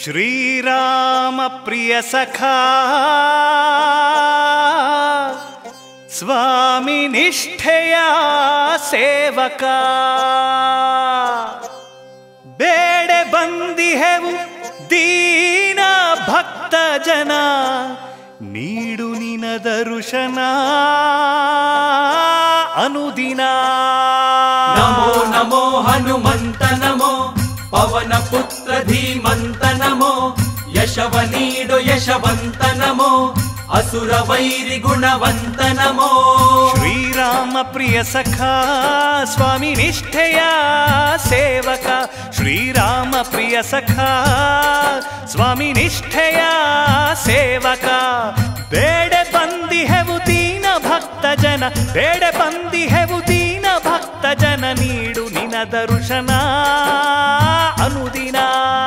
ಶ್ರೀರಾಮ ಪ್ರಿಯ ಸಖಾ ಸ್ವಾಮಿ ನಿಷ್ಠೆಯ ಸೇವಕ ಬೇಡೆ ಬಂದಿಹೆವು ದೀನ ಭಕ್ತ ಜನ ನೀಡು ನಿನ ದರ್ಶನ ಅನುದಿನ ನಮೋ ನಮೋ ಹನುಮಂತ ನಮೋ ಪವನ ಪುತ್ರ ಧೀಮಂತ ನಮೋ ಯಶವ ನೀಡು ಯಶವಂತ ನಮೋ ಅಸುರ ವೈರಿ ಗುಣವಂತ ನಮೋ ಶ್ರೀರಾಮ ಪ್ರಿಯ ಸಖಾ ಸ್ವಾಮಿ ನಿಷ್ಠೆಯ ಸೇವಕ ಶ್ರೀರಾಮ ಪ್ರಿಯ ಸಖಾ ಸ್ವಾಮಿ ನಿಷ್ಠೆಯ ಸೇವಕ ಬೇಡೆ ಬಂದಿಹೆವು ದೀನ ಭಕ್ತ ಜನ ಬೇಡೆ ಬಂದಿಹೆವು ದೀನ ಭಕ್ತ ಜನ ನೀಡು ನಿನ ದರ್ಶನ ಅನುದಿನ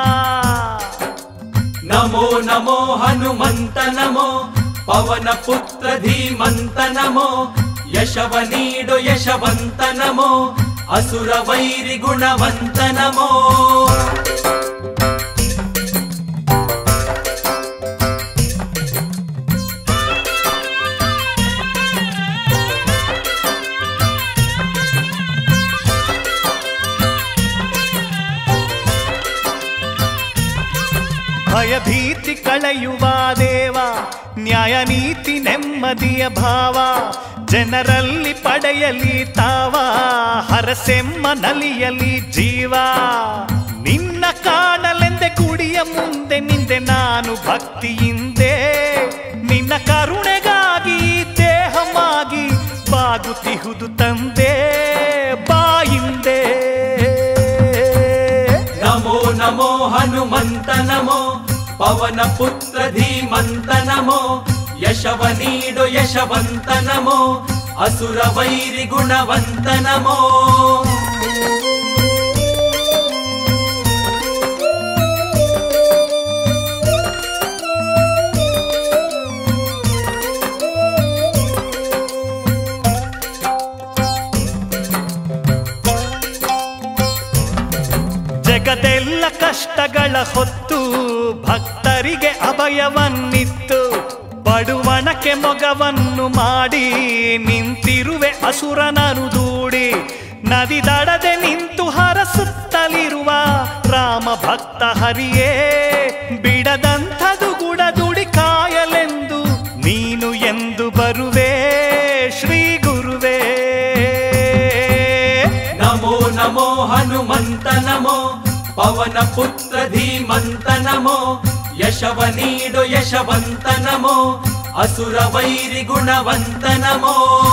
ನಮೋ ನಮೋ ಹನುಮಂತ ನಮೋ ಪವನ ಪುತ್ರ ಧೀಮಂತ ನಮೋ ಯಶವ ನೀಡು ಯಶವಂತ ನಮೋ ಅಸುರ ವೈರಿ ಗುಣವಂತ ನಮೋ ಭಯಭೀತಿ ಕಳೆಯುವ ದೇವ ನ್ಯಾಯ ನೀತಿ ನೆಮ್ಮದಿಯ ಭಾವ ಜನರಲ್ಲಿ ಪಡೆಯಲಿ ತಾವ ಹರಸೆಮ್ಮ ನಲಿಯಲಿ ಜೀವ ನಿನ್ನ ಕಾಣಲೆಂದೆ ಗುಡಿಯ ಮುಂದೆ ನಿಂದೆ ನಾನು ಭಕ್ತಿಯಿಂದೆ ನಿನ್ನ ಕರುಣೆಗಾಗಿ ದೇಹವಾಗಿ ಬಾಗುತ್ತಿಹುದು ತಂದೆ ಬಾಯಿಂದೆ ನಮೋ ನಮೋ ಹನುಮಂತ ನಮೋ ಪವನ ಪುತ್ರ ಧೀಮಂತ ನಮೋ ಯಶವ ನೀಡು ಯಶವಂತ ನಮೋ ಅಸುರ ವೈರಿ ಗುಣವಂತ ನಮೋ ಜಗದೆಲ್ಲ ಕಷ್ಟಗಳ ಹೊತ್ತು ಭಕ್ತರಿಗೆ ಅಭಯವನ್ನಿತ್ತು ಬಡುವಣಕ್ಕೆ ಮೊಗವನ್ನು ಮಾಡಿ ನಿಂತಿರುವೆ ಅಸುರನನು ದೂಡಿ ನದಿ ದಡದೆ ನಿಂತು ಹರಸುತ್ತಲಿರುವ ರಾಮ ಭಕ್ತ ಹರಿಯೇ ಬಿಡದಂಥದು ಗುಡದುಡಿ ಕಾಯಲೆಂದು ನೀನು ಎಂದು ಬರುವೆ ಶ್ರೀ ಗುರುವೇ ನಮೋ ನಮೋ ಹನುಮಂತ ನಮೋ ಪವನ ಪುತ್ರ ಧೀಮಂತ ನಮೋ ಯಶವ ನೀಡು ಯಶವಂತ ನಮೋ ಅಸುರ ವೈರಿ ಗುಣವಂತ ನಮೋ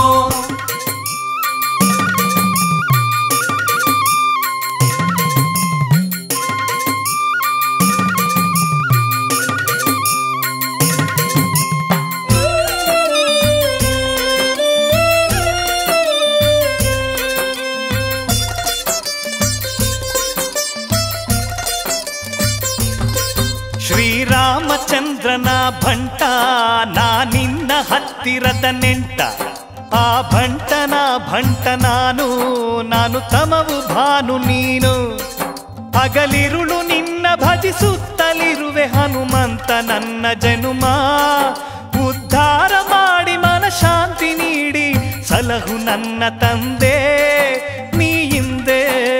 ಶ್ರೀರಾಮಚಂದ್ರನ ಭಂಟ ನಾ ನಿನ್ನ ಹತ್ತಿರದ ನೆಂಟ ಆ ಭಂಟನ ಭಂಟ ನಾನು ತಮವು ಭಾನು ನೀನು ಹಗಲಿರುಳು ನಿನ್ನ ಭಜಿಸುತ್ತಲಿರುವೆ ಹನುಮಂತ ನನ್ನ ಜನುಮ ಉದ್ಧಾರ ಮಾಡಿ ಮನಶಾಂತಿ ನೀಡಿ ಸಲಹು ನನ್ನ ತಂದೆ ನೀ ಹಿಂದೆ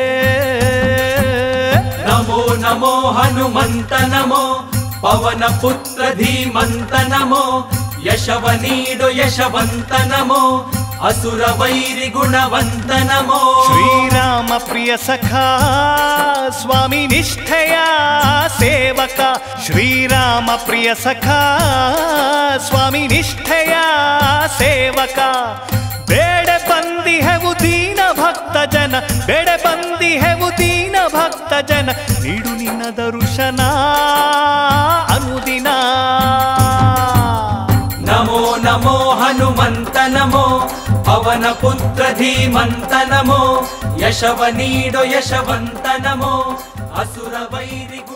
ನಮೋ ನಮೋ ಹನುಮಂತ ನಮೋ ಪವನ ಪುತ್ರ ಧೀಮಂತ ನಮೋ ಯಶವ ನೀಡು ಯಶವಂತ ನಮೋ ಅಸುರ ವೈರಿ ಗುಣವಂತ ನಮೋ ಶ್ರೀರಾಮ ಪ್ರಿಯ ಸಖಾ ಸ್ವಾಮಿ ನಿಷ್ಠೆಯ ಸೇವಕ ಶ್ರೀರಾಮ ಪ್ರಿಯ ಸಖಾ ಸ್ವಾಮಿ ನಿಷ್ಠೆಯ ಸೇವಕ ಬೇಡೆ ಬಂದಿಹೆವು ದೀನ ಭಕ್ತ ಜನ ಬೇಡೆ ಬಂದಿಹೆವು ದೀನ ಭಕ್ತ ಜನ ನೀಡು ನಿನ್ನ ದರ್ಶನ ಅನುದಿನ ನಮೋ ನಮೋ ಹನುಮಂತ ನಮೋ ಪವನ ಪುತ್ರ ಧೀಮಂತ ನಮೋ ಯಶವ ನೀಡು ಯಶವಂತ ನಮೋ ಅಸುರ ವೈರಿ